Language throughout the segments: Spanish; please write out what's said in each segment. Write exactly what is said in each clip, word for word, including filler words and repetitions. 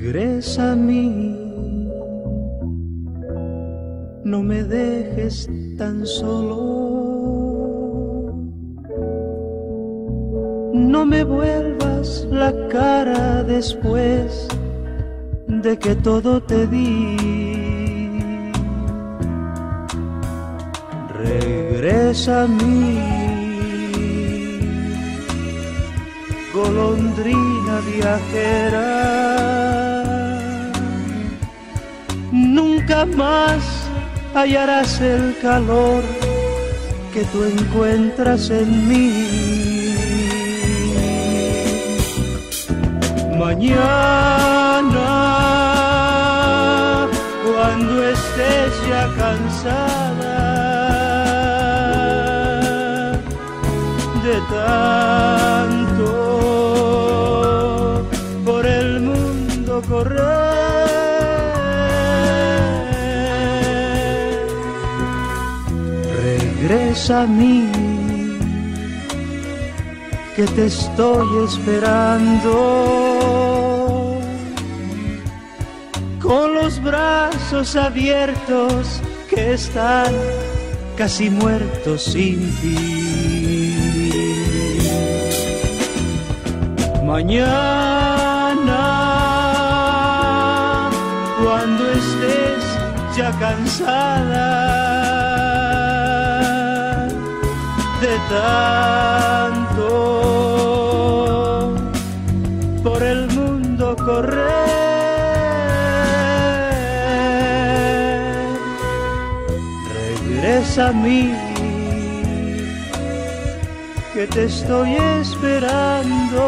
Regresa a mí, no me dejes tan solo, no me vuelvas la cara después de que todo te di. Regresa a mí, golondrina viajera, nunca más hallarás el calor que tú encuentras en mí. Mañana, cuando estés ya cansada de tanto por el mundo correr, regresa a mí, que te estoy esperando con los brazos abiertos que están casi muertos sin ti. Mañana, cuando estés ya cansada de tanto por el mundo correr, regresa a mí, que te estoy esperando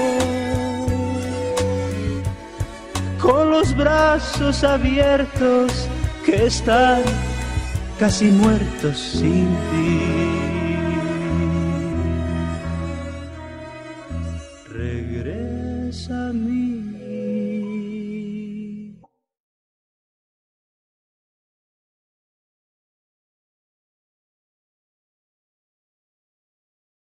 con los brazos abiertos que están casi muertos sin ti.